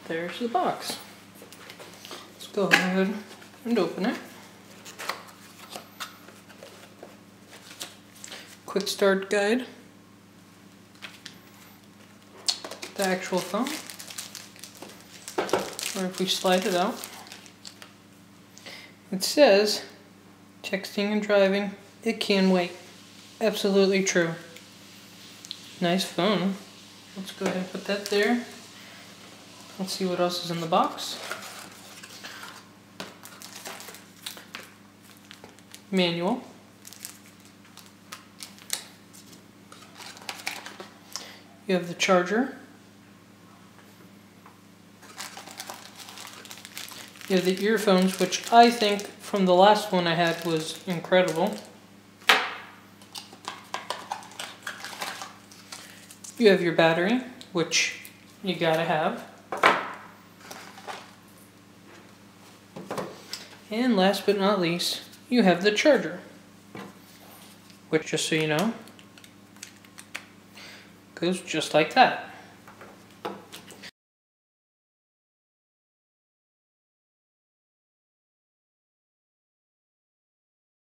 there's the box. Let's go ahead and open it. Quick start guide. The actual phone. Or if we slide it out, it says, texting and driving, it can wait. Absolutely true. Nice phone. Let's go ahead and put that there. Let's see what else is in the box. Manual. You have the charger. You have the earphones, which I think from the last one I had was incredible. You have your battery, which you gotta have. And last but not least, you have the charger, which, just so you know, goes just like that.